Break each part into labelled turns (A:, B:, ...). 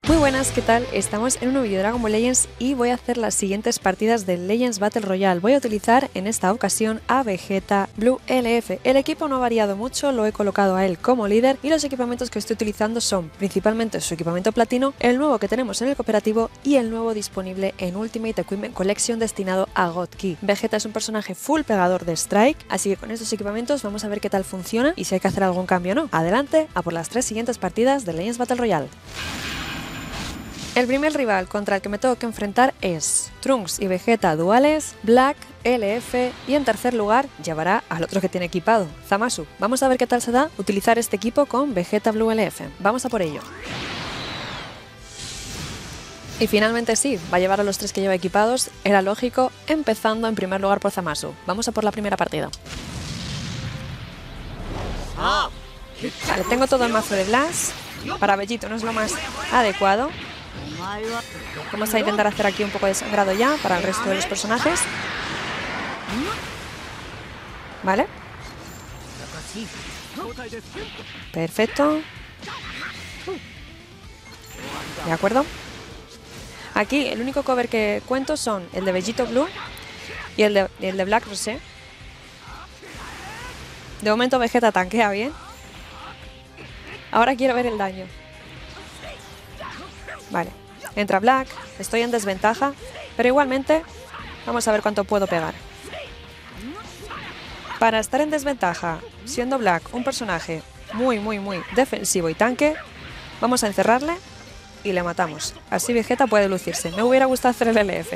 A: Muy buenas, ¿qué tal? Estamos en un nuevo vídeo de Dragon Ball Legends y voy a hacer las siguientes partidas del Legends Battle Royale. Voy a utilizar en esta ocasión a Vegeta Blue LF. El equipo no ha variado mucho, lo he colocado a él como líder y los equipamientos que estoy utilizando son principalmente su equipamiento platino, el nuevo que tenemos en el cooperativo y el nuevo disponible en Ultimate Equipment Collection destinado a God Ki. Vegeta es un personaje full pegador de Strike, así que con estos equipamientos vamos a ver qué tal funciona y si hay que hacer algún cambio o no. Adelante, a por las 3 siguientes partidas del Legends Battle Royale. El primer rival contra el que me tengo que enfrentar es Trunks y Vegeta duales, Black, LF y en tercer lugar llevará al otro que tiene equipado, Zamasu. Vamos a ver qué tal se da utilizar este equipo con Vegeta Blue LF. Vamos a por ello. Y finalmente sí, va a llevar a los 3 que lleva equipados, era lógico, empezando en primer lugar por Zamasu. Vamos a por la primera partida. Vale, tengo todo el mazo de Blast, para Vegito no es lo más adecuado. Vamos a intentar hacer aquí un poco de sangrado ya para el resto de los personajes. Vale. Perfecto. De acuerdo. Aquí el único cover que cuento son el de Vegito Blue y el de Black Rosé. De momento Vegeta tanquea bien. Ahora quiero ver el daño. Vale. Entra Black, estoy en desventaja, pero igualmente vamos a ver cuánto puedo pegar. Para estar en desventaja, siendo Black un personaje muy defensivo y tanque, vamos a encerrarle y le matamos. Así Vegeta puede lucirse. Me hubiera gustado hacer el LF.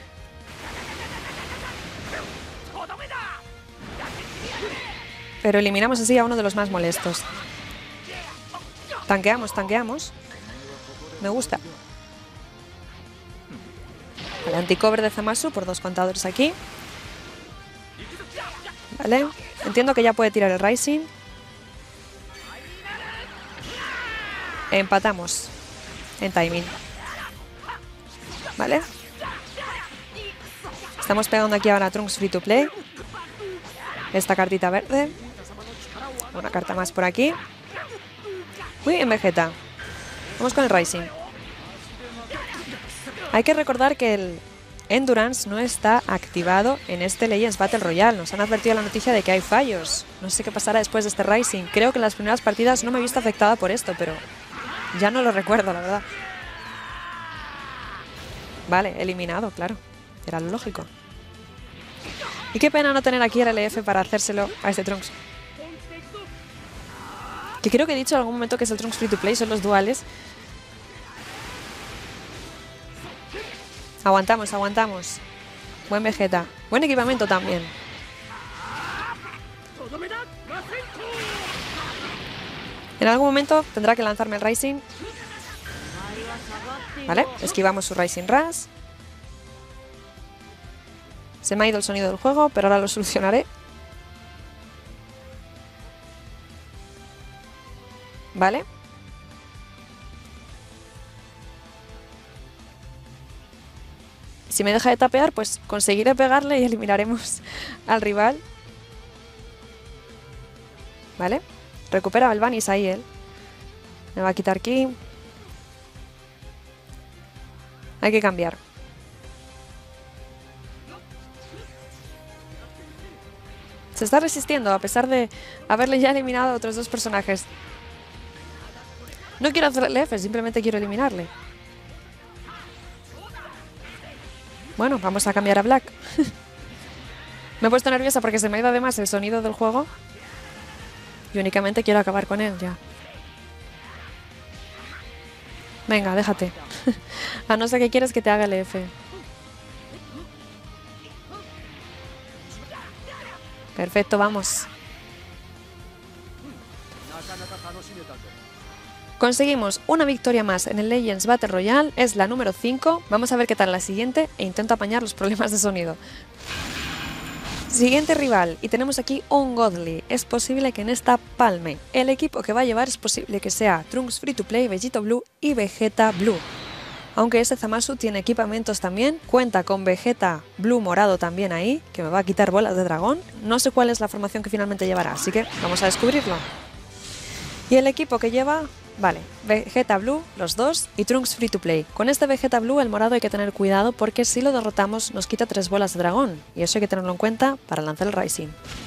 A: Pero eliminamos así a uno de los más molestos. Tanqueamos. Me gusta. El anticover de Zamasu por 2 contadores aquí. Vale. Entiendo que ya puede tirar el Rising. Empatamos en timing. Vale. Estamos pegando aquí ahora a Trunks Free to Play. Esta cartita verde. Una carta más por aquí. Muy bien, Vegeta. Vamos con el Rising. Hay que recordar que el Endurance no está activado en este Legends Battle Royale. Nos han advertido la noticia de que hay fallos. No sé qué pasará después de este Rising. Creo que en las primeras partidas no me he visto afectada por esto, pero ya no lo recuerdo, la verdad. Vale, eliminado, claro. Era lo lógico. Y qué pena no tener aquí el LF para hacérselo a este Trunks. Que creo que he dicho en algún momento que es el Trunks Free to Play, son los duales. Aguantamos. Buen Vegeta. Buen equipamiento también. En algún momento tendrá que lanzarme el Rising. Vale, esquivamos su Rising Rush. Se me ha ido el sonido del juego, pero ahora lo solucionaré. Vale. Si me deja de tapear, pues conseguiré pegarle y eliminaremos al rival. Vale. Recupera el Vanis ahí él. Me va a quitar aquí. Hay que cambiar. Se está resistiendo a pesar de haberle ya eliminado a otros 2 personajes. No quiero hacerle F, simplemente quiero eliminarle. Bueno, vamos a cambiar a Black. Me he puesto nerviosa porque se me ha ido además el sonido del juego. Y únicamente quiero acabar con él ya. Venga, déjate. A no ser que quieres que te haga el F. Perfecto, vamos. Conseguimos una victoria más en el Legends Battle Royale, es la número 5. Vamos a ver qué tal la siguiente e intento apañar los problemas de sonido. Siguiente rival, y tenemos aquí un Godly. Es posible que en esta palme. El equipo que va a llevar es posible que sea Trunks Free to Play, Vegito Blue y Vegeta Blue. Aunque ese Zamasu tiene equipamientos también, cuenta con Vegeta Blue morado también ahí, que me va a quitar bolas de dragón. No sé cuál es la formación que finalmente llevará, así que vamos a descubrirlo. Y el equipo que lleva Vale, Vegeta Blue, los dos, y Trunks Free to Play. Con este Vegeta Blue, el morado, hay que tener cuidado porque si lo derrotamos nos quita 3 bolas de dragón. Y eso hay que tenerlo en cuenta para lanzar el Rising.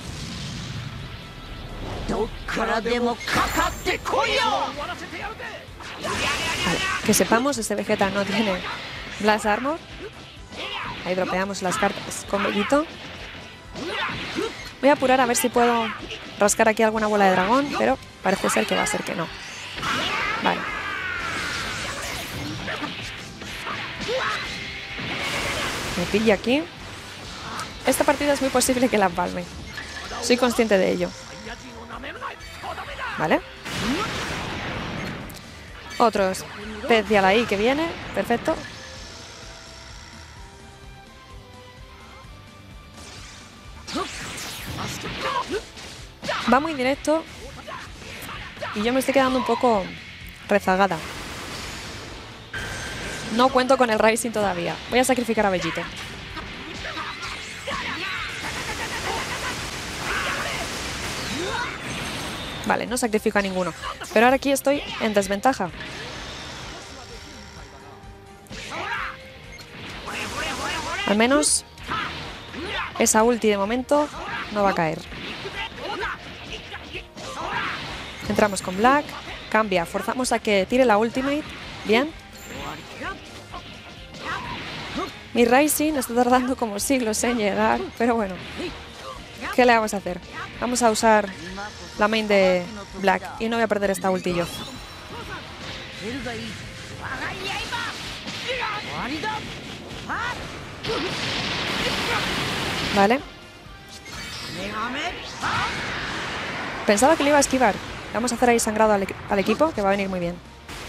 A: Vale, que sepamos, este Vegeta no tiene Blast Armor. Ahí dropeamos las cartas con Bellito. Voy a apurar a ver si puedo rascar aquí alguna bola de dragón, pero parece ser que va a ser que no. Vale. Me pilla aquí. Esta partida es muy posible que la palme. Soy consciente de ello. Vale. Otro especial ahí que viene. Perfecto. Va muy directo. Y yo me estoy quedando un poco rezagada. No cuento con el Rising todavía. Voy a sacrificar a Bellito. Vale, no sacrifico a ninguno. Pero ahora aquí estoy en desventaja. Al menos esa ulti de momento no va a caer. Entramos con Black. Cambia, forzamos a que tire la ultimate. Bien. Mi Rising está tardando como siglos en llegar, pero bueno. ¿Qué le vamos a hacer? Vamos a usar la main de Black y no voy a perder esta ulti yo. Vale. Pensaba que le iba a esquivar. Vamos a hacer ahí sangrado al equipo, que va a venir muy bien.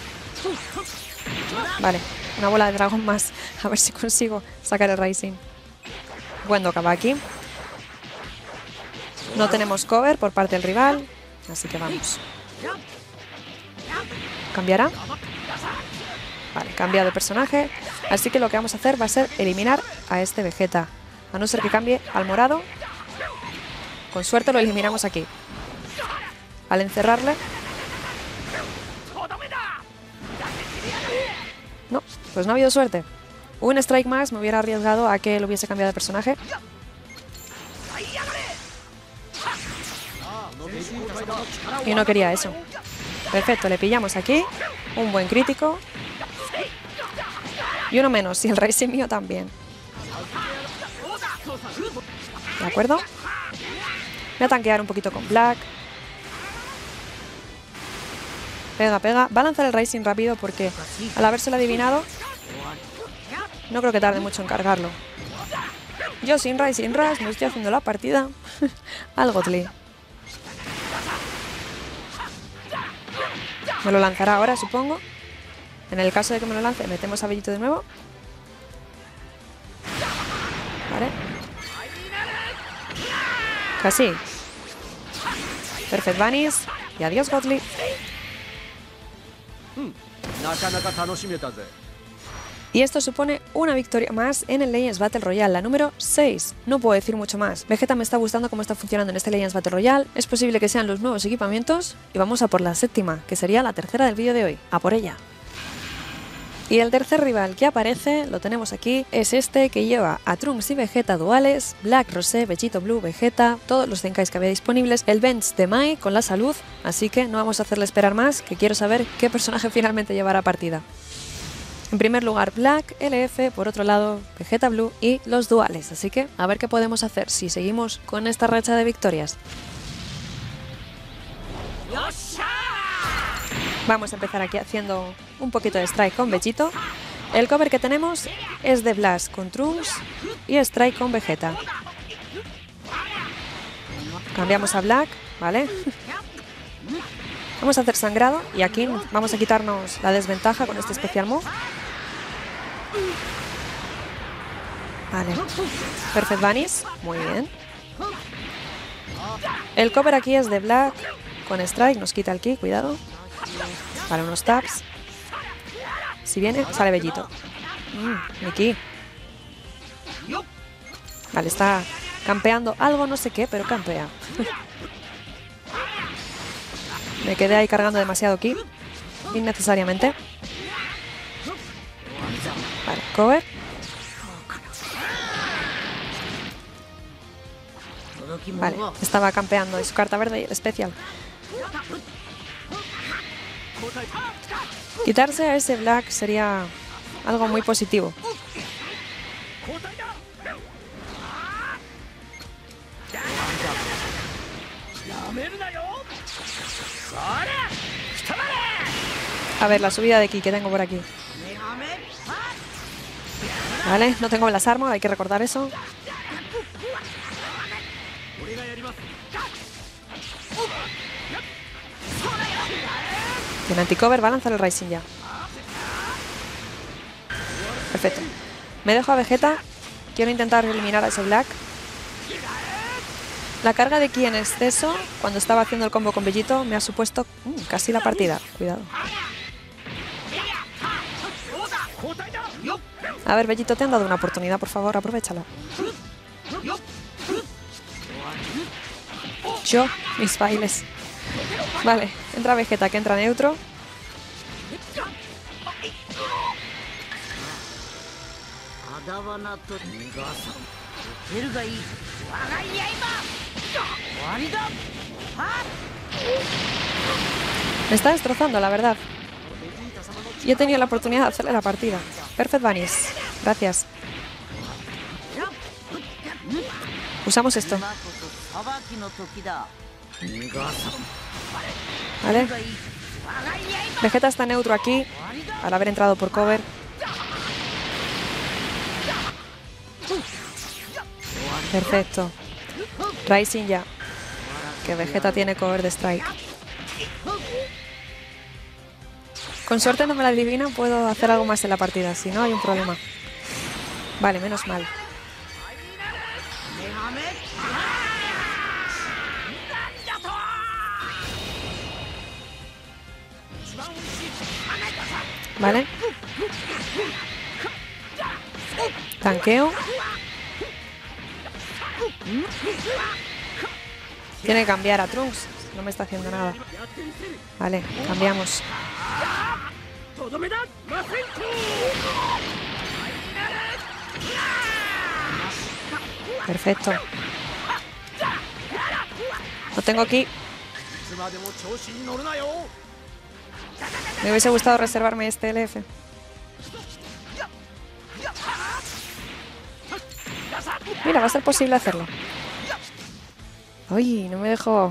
A: Vale, una bola de dragón más. A ver si consigo sacar el Rising. Bueno, acaba aquí. No tenemos cover por parte del rival, así que vamos. ¿Cambiará? Vale, cambia de personaje. Así que lo que vamos a hacer va a ser eliminar a este Vegeta. A no ser que cambie al morado. Con suerte lo eliminamos aquí. Al encerrarle... No, pues no ha habido suerte. Un strike más, me hubiera arriesgado a que él hubiese cambiado de personaje. Y no quería eso. Perfecto, le pillamos aquí. Un buen crítico. Y uno menos, y el Rising mío también. ¿De acuerdo? Voy a tanquear un poquito con Black. Pega, pega. Va a lanzar el Rising rápido porque al habérselo adivinado no creo que tarde mucho en cargarlo. Yo sin Rising Rush me estoy haciendo la partida al Godly. Me lo lanzará ahora, supongo. En el caso de que me lo lance, metemos a Bellito de nuevo. Vale. Casi. Perfect Vanish. Y adiós, Godly. Y esto supone una victoria más en el Legends Battle Royale, la número 6. No puedo decir mucho más. Vegeta me está gustando cómo está funcionando en este Legends Battle Royale. Es posible que sean los nuevos equipamientos. Y vamos a por la séptima, que sería la tercera del vídeo de hoy. A por ella. Y el tercer rival que aparece, lo tenemos aquí, es este que lleva a Trunks y Vegeta duales, Black, Rosé, Bellito Blue, Vegeta, todos los Zenkais que había disponibles, el bench de Mai con la salud, así que no vamos a hacerle esperar más, que quiero saber qué personaje finalmente llevará partida. En primer lugar Black, LF, por otro lado Vegeta Blue y los duales, así que a ver qué podemos hacer si seguimos con esta racha de victorias. Vamos a empezar aquí haciendo un poquito de strike con Bellito. El cover que tenemos es de Blast con Trunks y strike con Vegeta. Cambiamos a Black, ¿vale? Vamos a hacer sangrado y aquí vamos a quitarnos la desventaja con este especial move. Vale. Perfect Vanish, muy bien. El cover aquí es de Black con strike, nos quita el ki, cuidado. Vale, unos taps. Si viene, sale Bellito. Mi ki. Vale, está campeando algo, no sé qué, pero campea. Me quedé ahí cargando demasiado ki. innecesariamente. Vale, cover. Vale, estaba campeando y su carta verde y el especial. Quitarse a ese Black sería algo muy positivo. A ver, la subida de ki que tengo por aquí. Vale, no tengo las armas, hay que recordar eso. Tiene anti-cover, va a lanzar el Rising ya. Perfecto. Me dejo a Vegeta. Quiero intentar eliminar a ese Black. La carga de ki en exceso, cuando estaba haciendo el combo con Bellito, me ha supuesto casi la partida. Cuidado. A ver, Bellito, te han dado una oportunidad, por favor, aprovéchala. Yo, mis bailes. Vale, entra Vegeta, que entra neutro. Me está destrozando, la verdad. Y he tenido la oportunidad de hacerle la partida. Perfect Vanish. Gracias. Usamos esto. Vale. Vegeta está neutro aquí, al haber entrado por cover. Perfecto. Rising ya. Que Vegeta tiene cover de strike. Con suerte no me la adivina, puedo hacer algo más en la partida, si no hay un problema. Vale, menos mal. Vale. Tanqueo. Tiene que cambiar a Trunks. No me está haciendo nada. Vale, cambiamos. Perfecto. Lo tengo aquí. Me hubiese gustado reservarme este LF. Mira, va a ser posible hacerlo. Uy, no me dejó.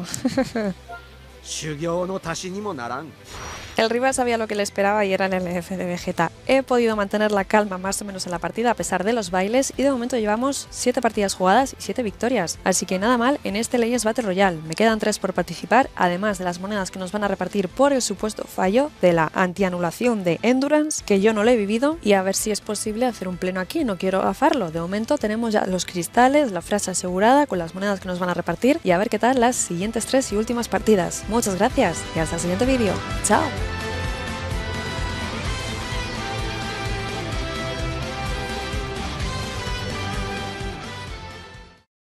A: El rival sabía lo que le esperaba y era el LF de Vegeta. He podido mantener la calma más o menos en la partida a pesar de los bailes y de momento llevamos 7 partidas jugadas y 7 victorias. Así que nada mal en este Legends Battle Royale. Me quedan 3 por participar, además de las monedas que nos van a repartir por el supuesto fallo de la antianulación de Endurance, que yo no lo he vivido, y a ver si es posible hacer un pleno aquí. No quiero gafarlo. De momento tenemos ya los cristales, la frase asegurada con las monedas que nos van a repartir y a ver qué tal las siguientes 3 y últimas partidas. Muchas gracias y hasta el siguiente vídeo. ¡Chao!